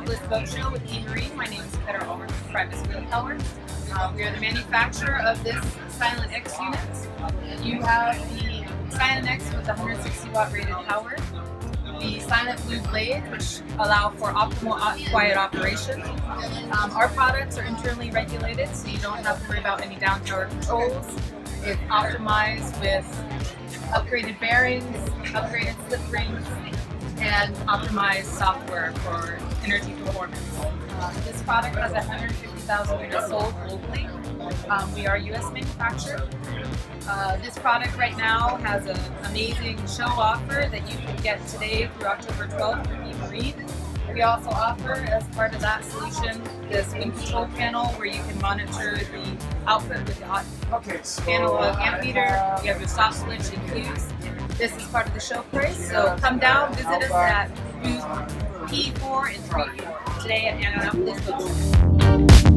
Annapolis Boat Show with E-Marine. My name is Primus Wind Power. We are the manufacturer of this Silent X unit. You have the Silent X with the 160 watt rated power, the Silent Blue Blade, which allow for optimal quiet operation. Our products are internally regulated, so you don't have to worry about any down tower controls. It's optimized with upgraded bearings, upgraded slip rings, and optimized software for energy performance. This product has 150,000 units sold globally. We are U.S. manufactured. This product right now has an amazing show offer that you can get today through October 12th from E-Marine. We also offer, as part of that solution, this wind control panel where you can monitor the output with the analog amp meter. You have your stop switch and fuse. This is part of the show price, so come down, visit us at booth P4 and 34 today at Annapolis Boat Show.